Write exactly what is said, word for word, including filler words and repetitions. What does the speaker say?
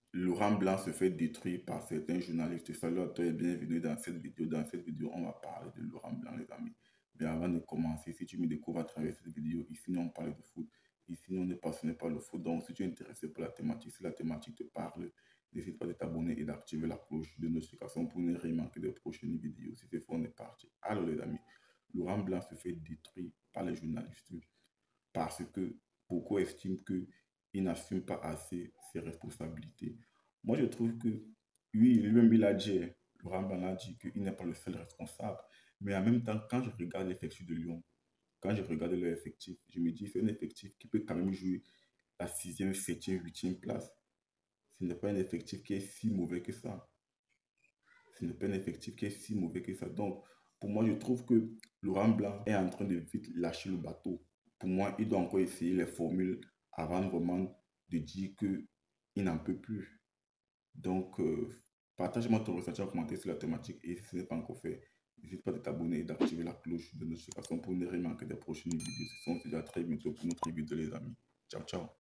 Laurent Blanc se fait détruire par certains journalistes. Salut à toi et bienvenue dans cette vidéo. Dans cette vidéo, on va parler de Laurent Blanc, les amis. Mais avant de commencer, si tu me découvres à travers cette vidéo, ici, nous, on parle de foot. Ici, nous, on est passionné par le foot. Donc, si tu es intéressé par la thématique, si la thématique te parle, n'hésite pas de t'abonner et d'activer la cloche de notification pour ne rien manquer des prochaines vidéos. Si c'est fait, on est parti. Alors, les amis, Laurent Blanc se fait détruire par les journalistes parce que beaucoup estiment qu'il n'assume pas assez ses responsabilités. Moi, je trouve que, oui, lui-même, il a dit, Laurent Blanc a dit qu'il n'est pas le seul responsable. Mais en même temps, quand je regarde l'effectif de Lyon, quand je regarde leur effectif, je me dis c'est un effectif qui peut quand même jouer la sixième, septième, huitième place. Ce n'est pas un effectif qui est si mauvais que ça. Ce n'est pas un effectif qui est si mauvais que ça. Donc, pour moi, je trouve que Laurent Blanc est en train de vite lâcher le bateau. Pour moi, il doit encore essayer les formules avant vraiment de dire qu'il n'en peut plus. Donc, euh, partage-moi ton ressenti en commentaire sur la thématique et si ce n'est pas encore fait, n'hésite pas à t'abonner et d'activer la cloche de notification pour ne rien manquer des prochaines vidéos. Ce sont déjà très bientôt pour notre vidéo, les amis. Ciao, ciao.